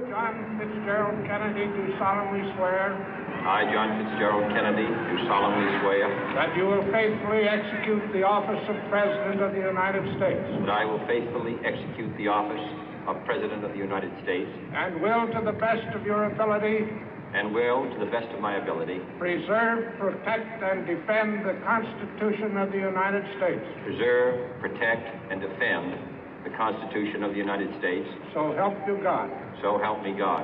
John Fitzgerald Kennedy, do solemnly swear. I, John Fitzgerald Kennedy, do solemnly swear. That you will faithfully execute the office of President of the United States. That I will faithfully execute the office of President of the United States. And will, to the best of your ability. And will, to the best of my ability. Preserve, protect, and defend the Constitution of the United States. Preserve, protect, and defend the Constitution of the United States. So help you God. So help me God.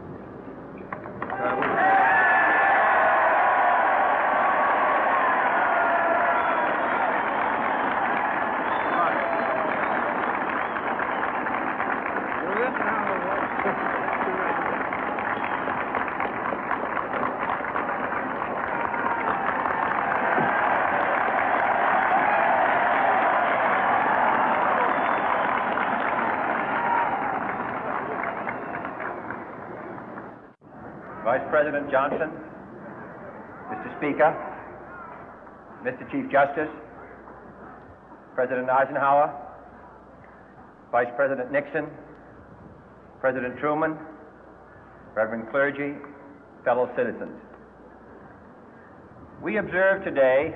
Vice President Johnson, Mr. Speaker, Mr. Chief Justice, President Eisenhower, Vice President Nixon, President Truman, Reverend clergy, fellow citizens. We observe today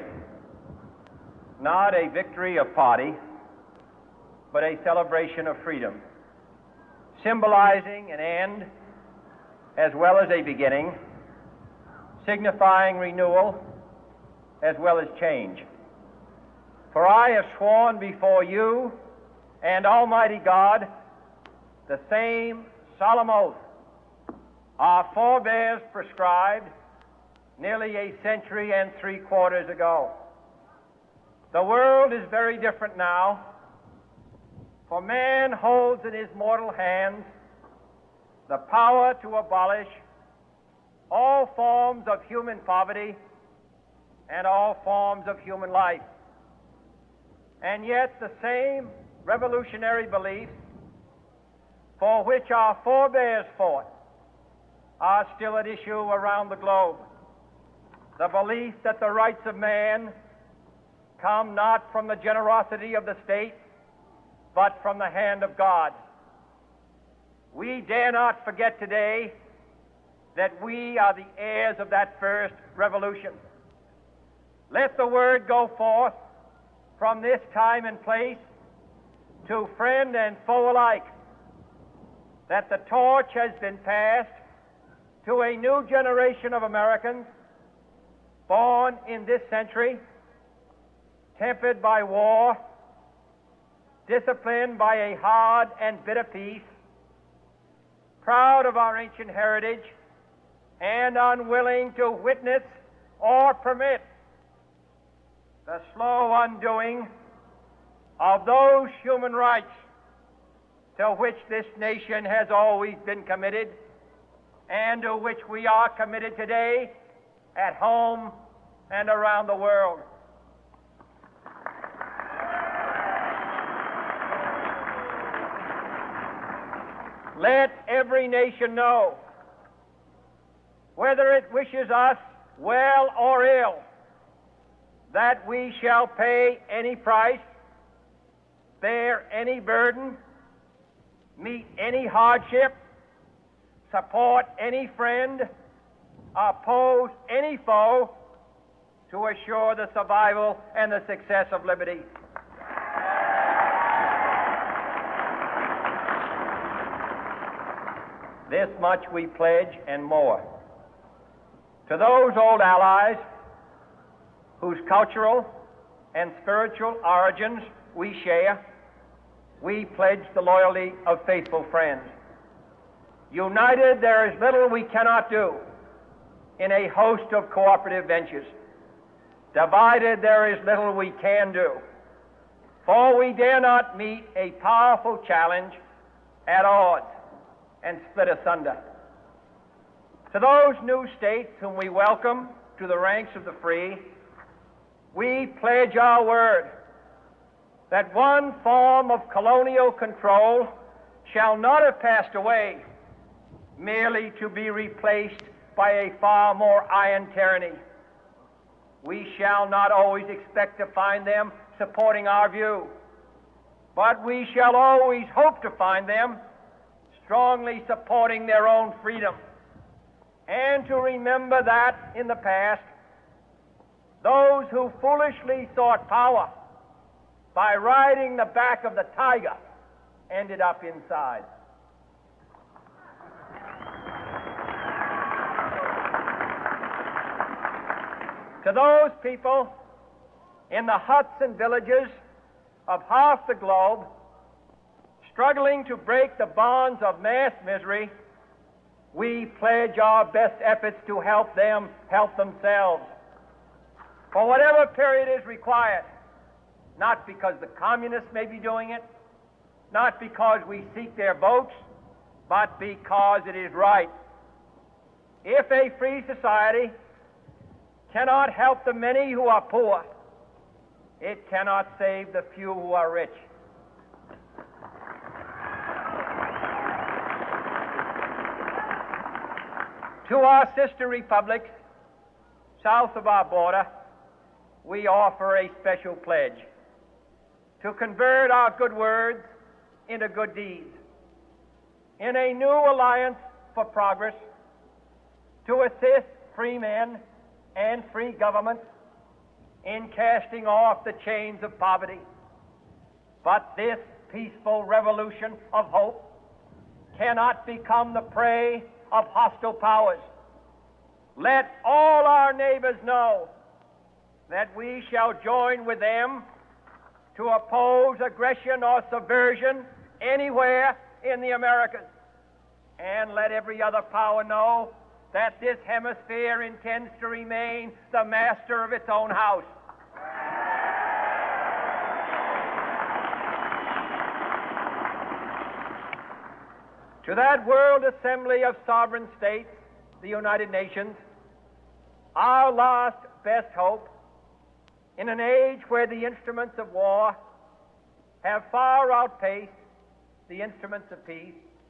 not a victory of party, but a celebration of freedom, symbolizing an end as well as a beginning, signifying renewal as well as change. For I have sworn before you and Almighty God the same solemn oath our forebears prescribed nearly a century and 3/4 ago. The world is very different now, for man holds in his mortal hands the power to abolish all forms of human poverty and all forms of human life. And yet the same revolutionary beliefs for which our forebears fought are still at issue around the globe. The belief that the rights of man come not from the generosity of the state, but from the hand of God. We dare not forget today that we are the heirs of that first revolution. Let the word go forth from this time and place to friend and foe alike that the torch has been passed to a new generation of Americans born in this century, tempered by war, disciplined by a hard and bitter peace, proud of our ancient heritage, and unwilling to witness or permit the slow undoing of those human rights to which this nation has always been committed and to which we are committed today at home and around the world. Let every nation know, whether it wishes us well or ill, that we shall pay any price, bear any burden, meet any hardship, support any friend, oppose any foe to assure the survival and the success of liberty. This much we pledge and more. To those old allies whose cultural and spiritual origins we share, we pledge the loyalty of faithful friends. United, there is little we cannot do in a host of cooperative ventures. Divided, there is little we can do, for we dare not meet a powerful challenge at odds and split asunder. To those new states whom we welcome to the ranks of the free, we pledge our word that one form of colonial control shall not have passed away merely to be replaced by a far more iron tyranny. We shall not always expect to find them supporting our view, but we shall always hope to find them strongly supporting their own freedom, and to remember that in the past, those who foolishly sought power by riding the back of the tiger ended up inside. To those people in the huts and villages of half the globe struggling to break the bonds of mass misery, we pledge our best efforts to help them help themselves for whatever period is required, not because the communists may be doing it, not because we seek their votes, but because it is right. If a free society cannot help the many who are poor, it cannot save the few who are rich. To our sister republics south of our border, we offer a special pledge to convert our good words into good deeds, in a new alliance for progress, to assist free men and free governments in casting off the chains of poverty. But this peaceful revolution of hope cannot become the prey of hostile powers. Let all our neighbors know that we shall join with them to oppose aggression or subversion anywhere in the Americas. And let every other power know that this hemisphere intends to remain the master of its own house. To that World Assembly of Sovereign States, the United Nations, our last best hope, in an age where the instruments of war have far outpaced the instruments of peace,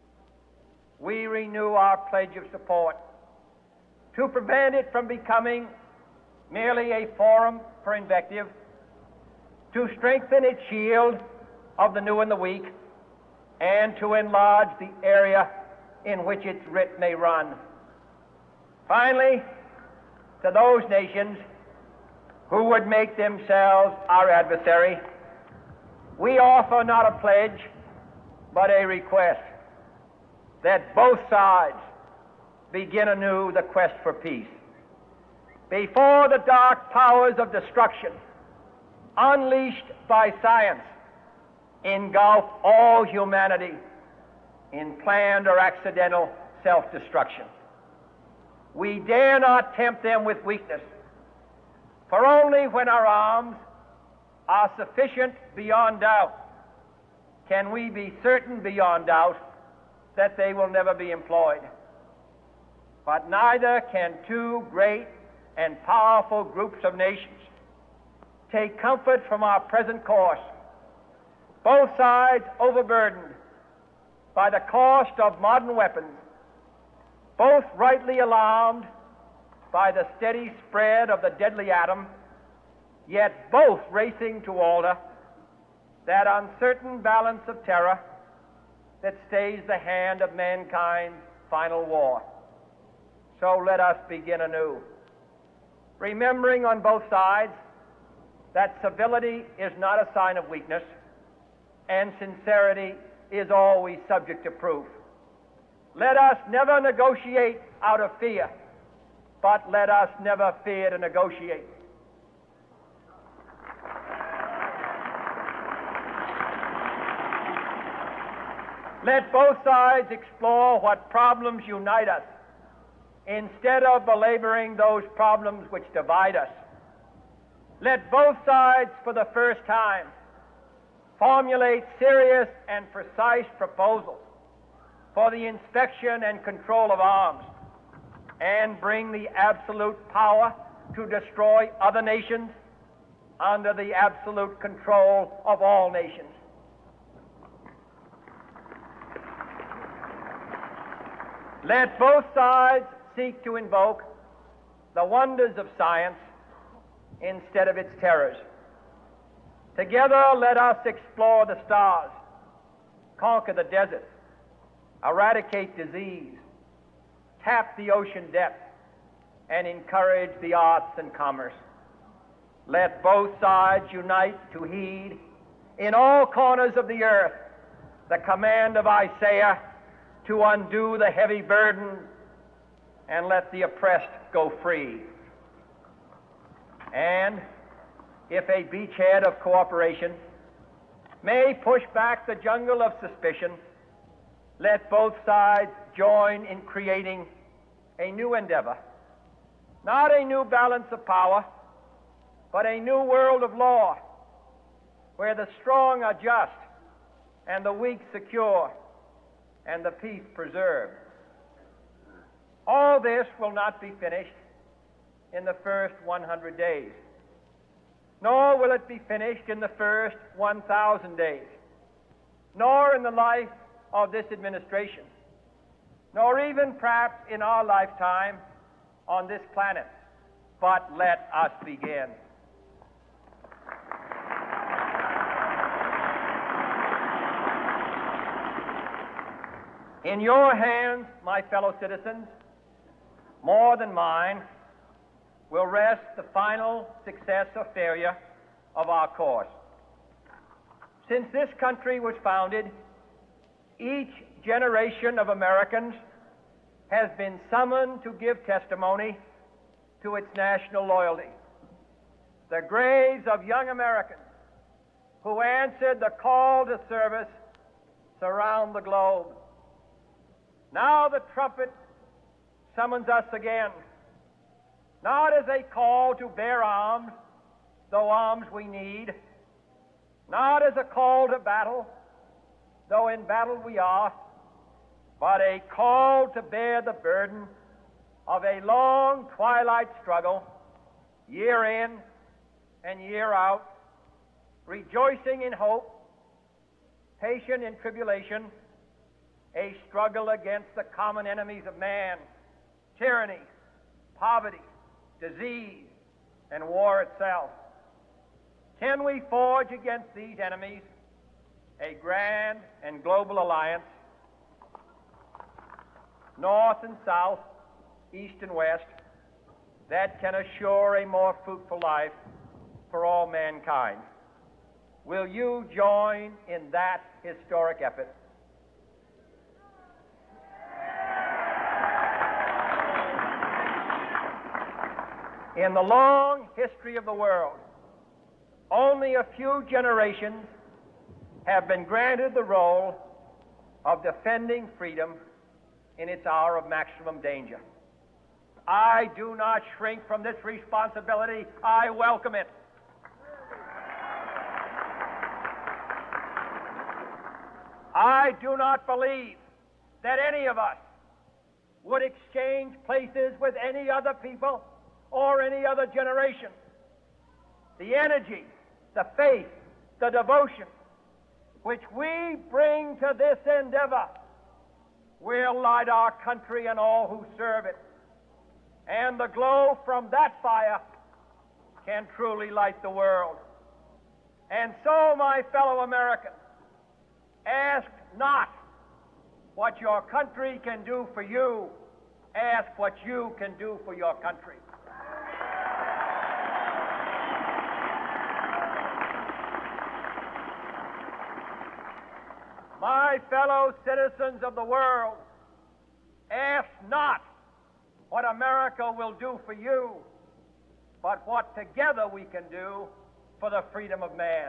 we renew our pledge of support to prevent it from becoming merely a forum for invective, to strengthen its shield of the new and the weak, and to enlarge the area in which its writ may run. Finally, to those nations who would make themselves our adversary, we offer not a pledge, but a request that both sides begin anew the quest for peace. Before the dark powers of destruction, unleashed by science, engulf all humanity in planned or accidental self-destruction, we dare not tempt them with weakness, for only when our arms are sufficient beyond doubt can we be certain beyond doubt that they will never be employed. But neither can two great and powerful groups of nations take comfort from our present course, both sides overburdened by the cost of modern weapons, both rightly alarmed by the steady spread of the deadly atom, yet both racing to alter that uncertain balance of terror that stays the hand of mankind's final war. So let us begin anew, remembering on both sides that civility is not a sign of weakness, and sincerity is always subject to proof. Let us never negotiate out of fear, but let us never fear to negotiate. Let both sides explore what problems unite us, instead of belaboring those problems which divide us. Let both sides, for the first time, formulate serious and precise proposals for the inspection and control of arms, and bring the absolute power to destroy other nations under the absolute control of all nations. Let both sides seek to invoke the wonders of science instead of its terrors. Together, let us explore the stars, conquer the deserts, eradicate disease, tap the ocean depths, and encourage the arts and commerce. Let both sides unite to heed in all corners of the earth the command of Isaiah to undo the heavy burden and let the oppressed go free. And if a beachhead of cooperation may push back the jungle of suspicion, let both sides join in creating a new endeavor, not a new balance of power, but a new world of law, where the strong are just and the weak secure and the peace preserved. All this will not be finished in the first 100 days, nor will it be finished in the first 1,000 days, nor in the life of this administration, nor even perhaps in our lifetime on this planet. But let us begin. In your hands, my fellow citizens, more than mine, will rest the final success or failure of our course. Since this country was founded, each generation of Americans has been summoned to give testimony to its national loyalty. The graves of young Americans who answered the call to service surround the globe. Now the trumpet summons us again, not as a call to bear arms, though arms we need, not as a call to battle, though in battle we are, but a call to bear the burden of a long twilight struggle, year in and year out, rejoicing in hope, patient in tribulation, a struggle against the common enemies of man, tyranny, poverty, disease, and war itself. Can we forge against these enemies a grand and global alliance, north and south, east and west, that can assure a more fruitful life for all mankind? Will you join in that historic effort? In the long history of the world, only a few generations have been granted the role of defending freedom in its hour of maximum danger. I do not shrink from this responsibility. I welcome it. I do not believe that any of us would exchange places with any other people or any other generation. The energy, the faith, the devotion which we bring to this endeavor will light our country and all who serve it. And the glow from that fire can truly light the world. And so, my fellow Americans, ask not what your country can do for you, ask what you can do for your country. My fellow citizens of the world, ask not what America will do for you, but what together we can do for the freedom of man.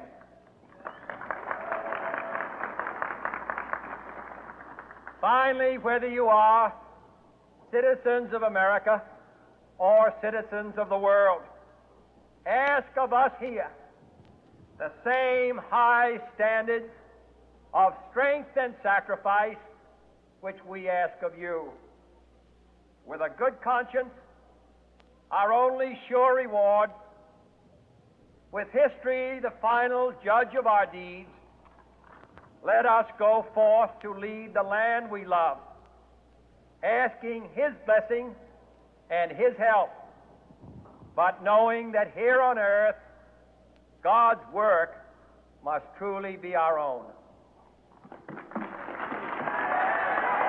Finally, whether you are citizens of America or citizens of the world, ask of us here the same high standards of strength and sacrifice which we ask of you. With a good conscience, our only sure reward, with history the final judge of our deeds, let us go forth to lead the land we love, asking His blessing and His help, but knowing that here on earth, God's work must truly be our own.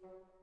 States.